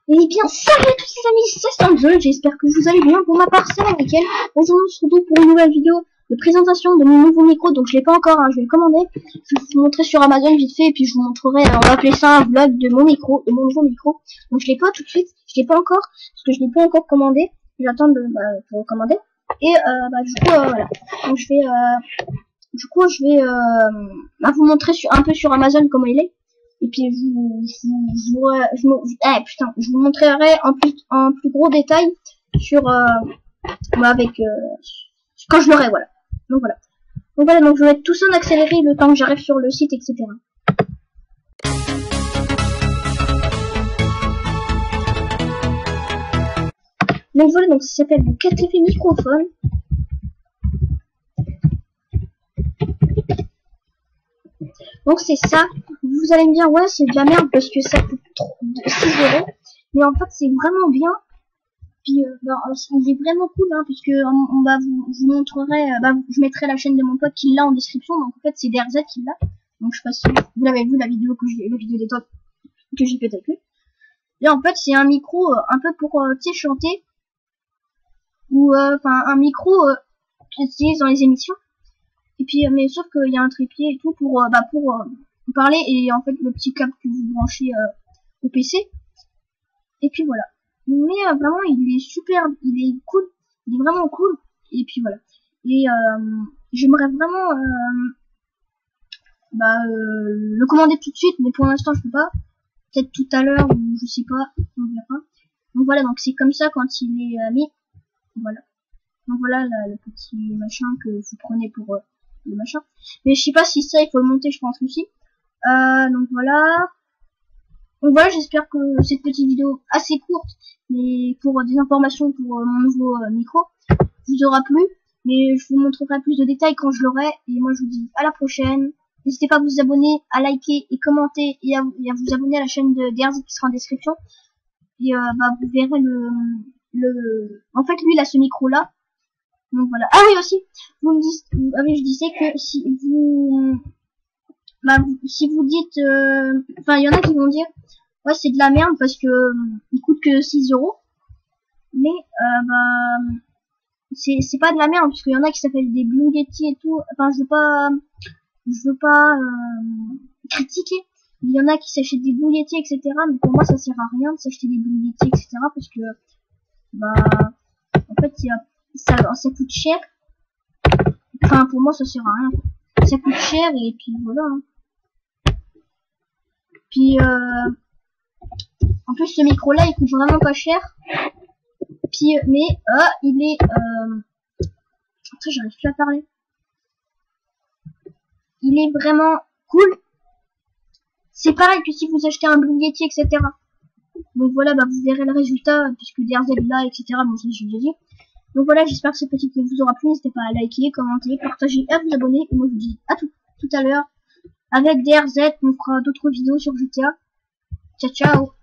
Eh bien, salut à tous les amis, c'est Stanzel, j'espère que vous allez bien. Pour ma part, c'est nickel. Aujourd'hui, on se retrouve pour une nouvelle vidéo de présentation de mon nouveau micro. Donc, je l'ai pas encore, hein, je vais le commander. Je vais vous montrer sur Amazon vite fait, et puis je vous montrerai, on va appeler ça un vlog de mon micro, de mon nouveau micro. Donc, je l'ai pas tout de suite, je l'ai pas encore, parce que je l'ai pas encore commandé. J'attends pour le commander. Et, du coup, voilà. Donc, je vais vous montrer un peu sur Amazon comment il est. Et puis je vous montrerai en plus gros détail sur quand je l'aurai, voilà. Donc donc je vais mettre tout ça en accéléré le temps que j'arrive sur le site, etc. Donc voilà, donc ça s'appelle le 4 effets microphone. Donc c'est ça. Vous allez me dire ouais c'est de la merde parce que ça coûte 6 €. Mais en fait c'est vraiment bien. Puis il est vraiment cool hein, puisque vous montrerai, je mettrai la chaîne de mon pote qui l'a en description. Donc en fait c'est DRZ qui l'a. Donc je sais pas si vous l'avez vu la vidéo des top que j'ai fait avec lui. Et en fait c'est un micro un peu pour chanter ou un micro qu'ils utilisent dans les émissions. Et puis mais sauf qu'il y a un trépied et tout pour parler, et en fait le petit câble que vous branchez au PC. Et puis voilà. Mais vraiment il est super, il est cool, il est vraiment cool. Et puis voilà. Et j'aimerais vraiment le commander tout de suite, mais pour l'instant je peux pas. Peut-être tout à l'heure ou je sais pas, on verra. Donc voilà, donc c'est comme ça quand il est mis. Voilà. Donc voilà le petit machin que vous prenez pour le machin. Mais je sais pas si ça il faut le monter, je pense aussi. Donc voilà. Donc voilà, j'espère que cette petite vidéo assez courte, mais pour des informations pour mon nouveau micro, vous aura plu. Mais je vous montrerai plus de détails quand je l'aurai. Et moi je vous dis à la prochaine. N'hésitez pas à vous abonner, à liker et commenter, et à vous abonner à la chaîne de DRZ qui sera en description. Et vous verrez en fait lui il a ce micro là. Donc voilà. Ah oui aussi, je disais que si vous dites, il y en a qui vont dire ouais c'est de la merde parce que il coûte que 6 €. Mais c'est pas de la merde parce qu'il y en a qui s'appellent des Blue Yeti et tout. Enfin je veux pas critiquer. Il y en a qui s'achètent des Blue Yeti, etc. Mais pour moi ça sert à rien de s'acheter des Blue Yeti, etc. Parce que en fait ça coûte cher. Enfin pour moi ça sert à rien. Ça coûte cher et puis voilà. Hein. Puis en plus ce micro là il coûte vraiment pas cher. Puis mais il est attends, j'arrive plus à parler. Il est vraiment cool. C'est pareil que si vous achetez un Blue Yeti, etc. Donc voilà, vous verrez le résultat puisque DRZ là, etc. Bon ça je l'ai dit. Donc voilà, j'espère que cette petite vidéo vous aura plu. N'hésitez pas à liker, commenter, partager et à vous abonner. Et moi je vous dis à tout à l'heure. Avec DRZ, on fera d'autres vidéos sur GTA. Ciao ciao.